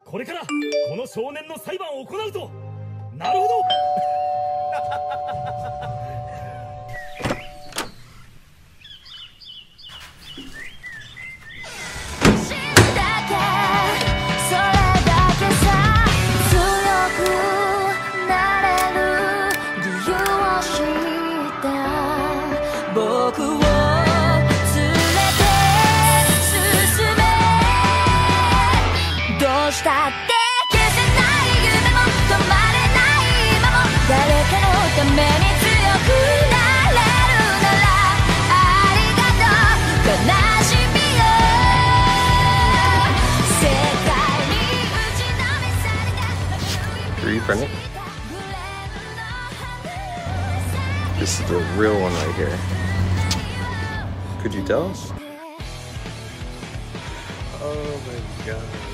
これからこの少年の裁判を行うと。なるほど。 僕を連れて進め、どうしたって消せない夢も止まれない今も、誰かのために強くなれるならありがとう、悲しみよ世界に打ちのめされた。 Are you pregnant? This is the real one right here. Could you tell? Oh my god.